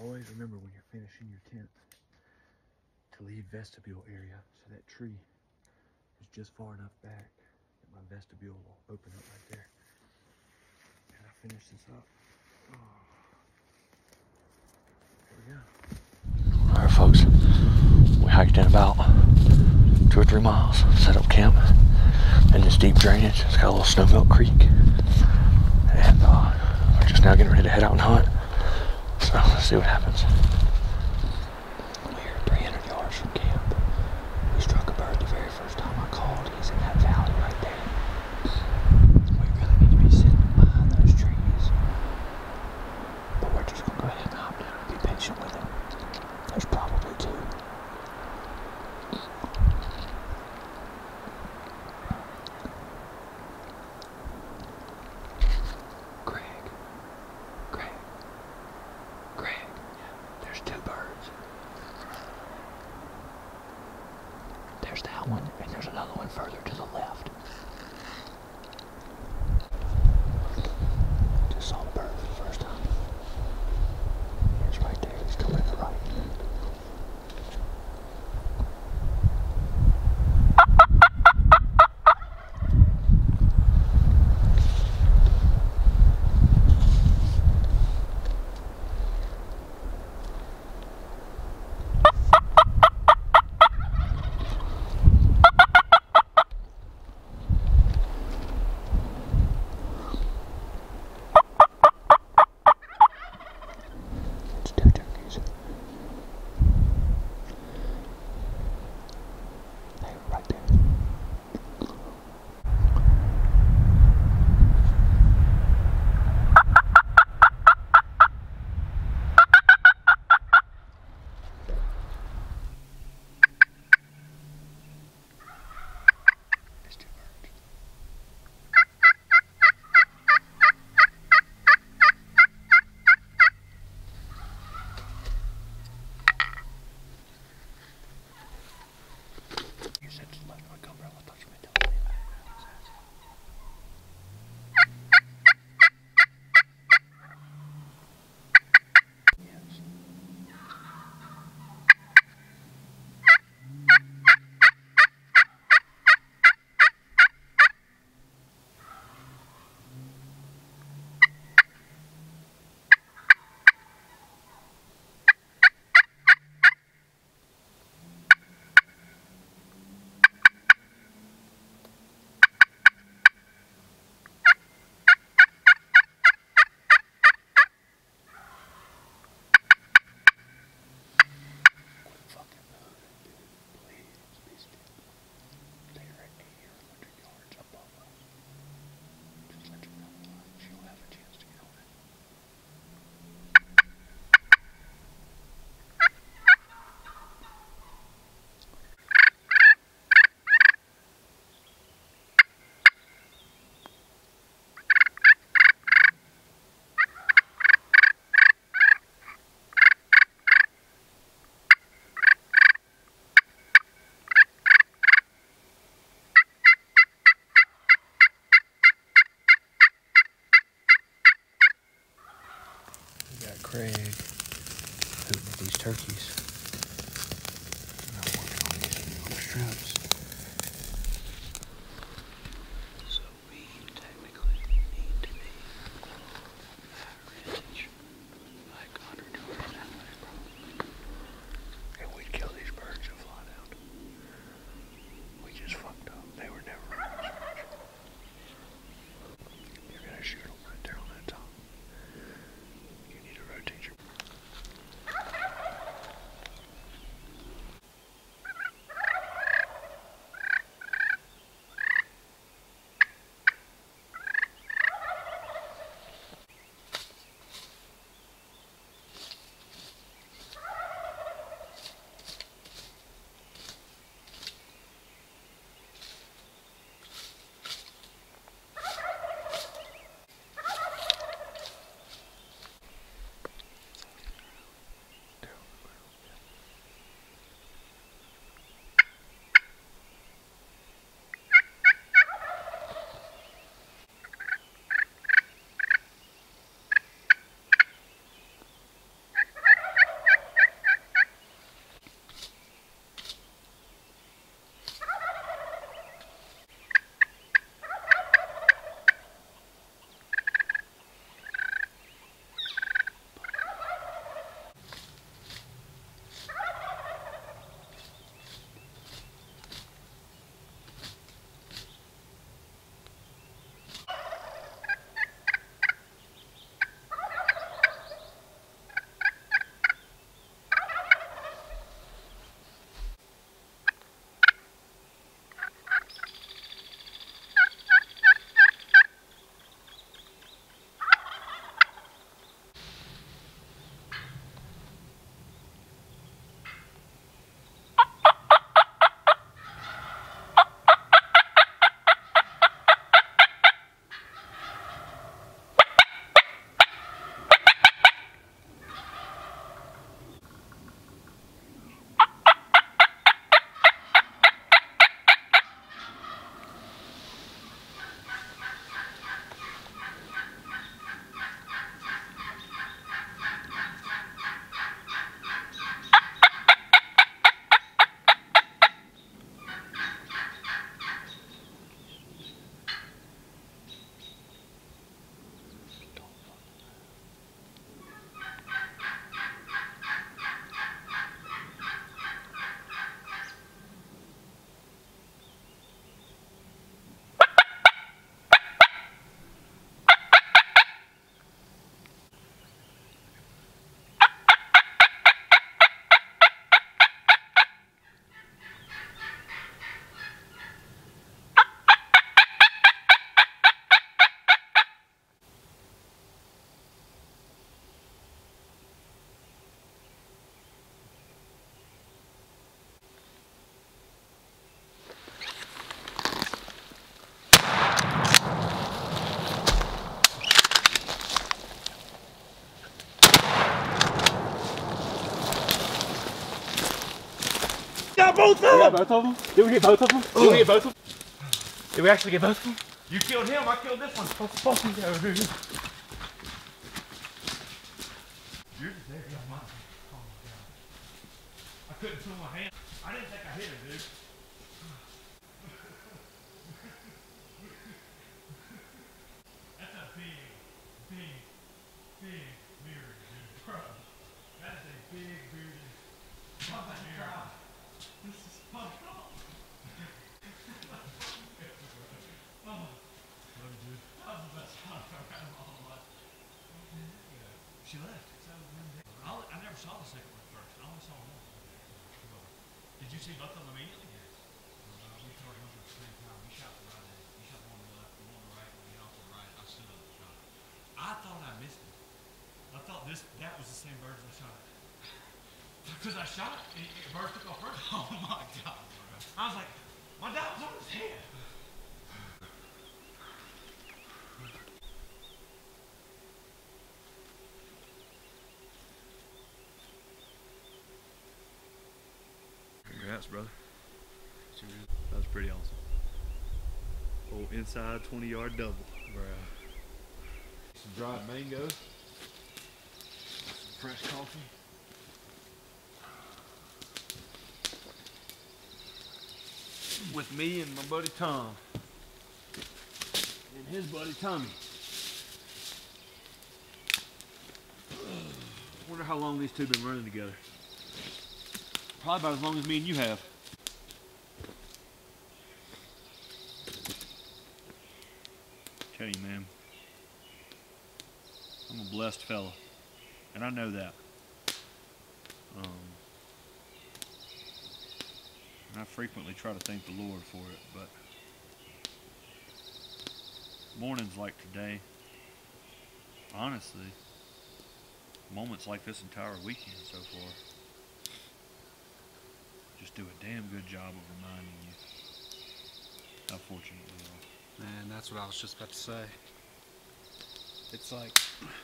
Always remember when you're finishing your tent to leave vestibule area, so that tree is just far enough back that my vestibule will open up right there. And I finish this up. Here we go. Alright folks, we hiked in about 2 or 3 miles, set up camp in this deep drainage. It's got a little snow melt creek. And we're just now getting ready to head out and hunt. So let's see what happens. We're 300 yards from camp. We struck a bird the very first time I called. He's in that valley right there. We really need to be sitting behind those trees. But we're just going to go ahead and hop down and be patient with him. There's probably 2. There's 2 birds. There's that one, and there's another one further to the left. Just saw the bird for the first time. It's right there. He's coming to the right. Craig hooting at these turkeys. I'm working on these on strips. So we technically need to be at range like 100 yards that way probably. And we'd kill these birds and fly down. We just fucked up. They were never running this range. You're gonna shoot them right there on that top. Rotate your both of them! We got both of them? Did we get both of them? Did we get both of them? Did we actually get both of them? You killed him, I killed this one. Let's fucking go, dude. You're just there, yeah, mine. Oh my god. I couldn't feel my hand. I didn't think I hit her, dude. That's a big mirror, dude. Bro, that is a big bearded mirror. This is fucked up. Oh, dude. That was the best time I've had in my whole life. She left. I never saw the second one first. I only saw one. Did you see both of them immediately? Yes. We tore them at the same time. We shot the right end. You shot one on the left, one on the right, and off the right. I stood up and shot it. I thought I missed it. I thought that was the same bird as I shot it. Because I shot it, and the bird took off first. Oh my god, bro. I was like, my dad was on his head. Congrats, brother. That was pretty awesome. Oh, inside 20-yard double. Bruh. Some dried mango. Some fresh coffee. With me and my buddy Tom. And his buddy Tommy. Wonder how long these two have been running together. Probably about as long as me and you have. Tell you, man, I'm a blessed fella, and I know that. And I frequently try to thank the Lord for it, but mornings like today, honestly, moments like this entire weekend so far, just do a damn good job of reminding you how fortunate we are. Man, that's what I was just about to say. It's like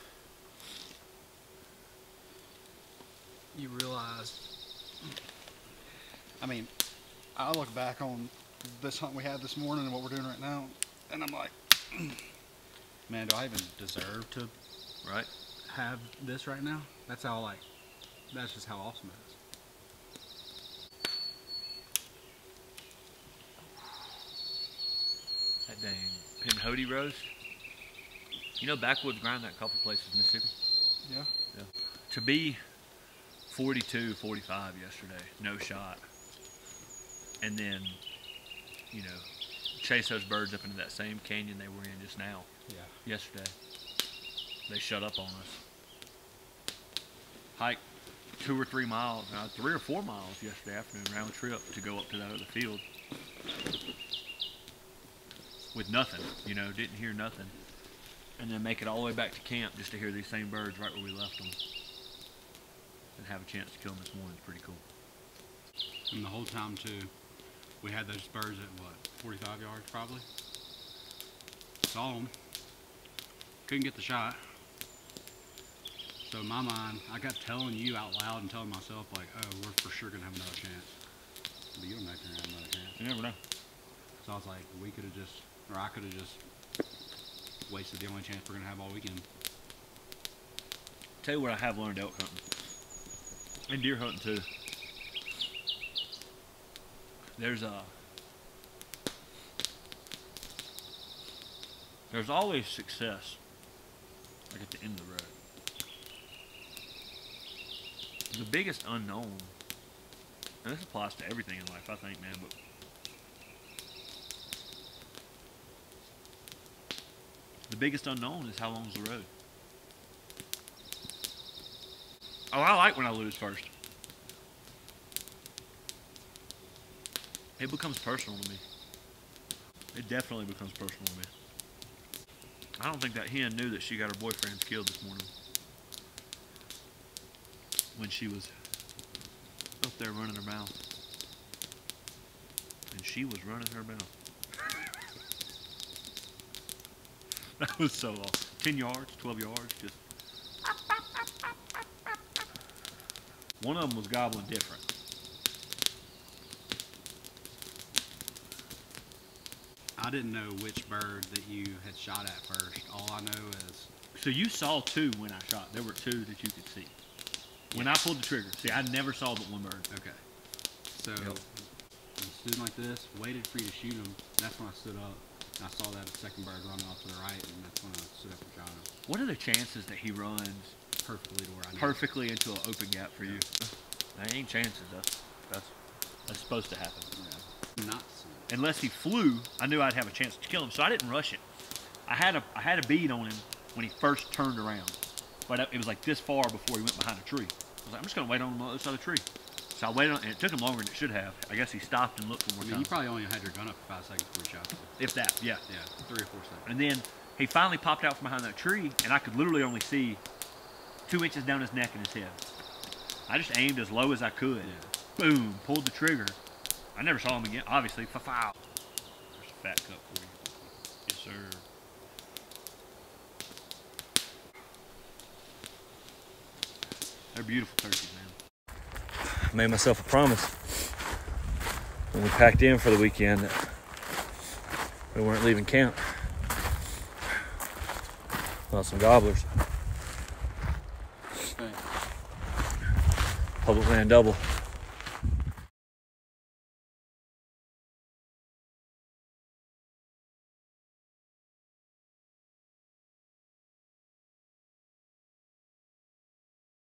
you realize, I mean, I look back on this hunt we had this morning and what we're doing right now, and I'm like, man, do I even deserve to have this right now? That's how, like, that's just how awesome it is. That dang Pinhoti roast. You know, backwoods grind that a couple places in Mississippi. Yeah. Yeah. To be 42, 45 yesterday, no shot, and then, you know, chase those birds up into that same canyon they were in just now. Yeah. Yesterday, they shut up on us. Hike 2 or 3 miles, 3 or 4 miles yesterday afternoon, round trip to go up to that other field. With nothing, you know, didn't hear nothing. And then make it all the way back to camp just to hear these same birds right where we left them. And have a chance to kill them this morning. It's pretty cool. And the whole time, too, we had those birds at, what, 45 yards probably? Saw them. Couldn't get the shot. So in my mind, I got telling you out loud and telling myself, like, oh, we're for sure going to have another chance. But you don't know if you're going to have another chance. You never know. So I was like, we could have just, or I could have just wasted the only chance we're going to have all weekend. Tell you what I have learned elk hunting. And deer hunting too. There's always success like at the end of the road. The biggest unknown, and this applies to everything in life, I think, man, but the biggest unknown is how long's the road. Oh, I like when I lose first. It becomes personal to me. It definitely becomes personal to me. I don't think that hen knew that she got her boyfriend killed this morning. When she was up there running her mouth. And she was running her mouth. That was so awesome. 10 yards, 12 yards, just. One of them was gobbling different. I didn't know which bird that you had shot at first. All I know is... So you saw 2 when I shot. There were 2 that you could see. When I pulled the trigger. See, I never saw but 1 bird. Okay. So, I stood like this, waited for you to shoot him. That's when I stood up. And I saw that second bird running off to the right, and that's when I stood up and shot him. What are the chances that he runs Perfectly to where I know. perfectly into an open gap for you? That ain't chances. That's supposed to happen. Yeah. Not so. Unless he flew, I knew I'd have a chance to kill him, so I didn't rush it. I had a bead on him when he first turned around, but it was like this far before he went behind a tree. I was like, I'm just gonna wait on him on the other side of the tree. So I waited on, and it took him longer than it should have. I guess he stopped and looked one more time. You probably only had your gun up for 5 seconds before you shot him. If that, yeah. Yeah, 3 or 4 seconds. And then he finally popped out from behind that tree, and I could literally only see 2 inches down his neck and his head. I just aimed as low as I could. Yeah. Boom, pulled the trigger. I never saw him again, obviously. Fa-fow. There's a fat cup for you. Yes, sir. They're beautiful turkeys, man. I made myself a promise when we packed in for the weekend that we weren't leaving camp without some gobblers. Okay. Public land double.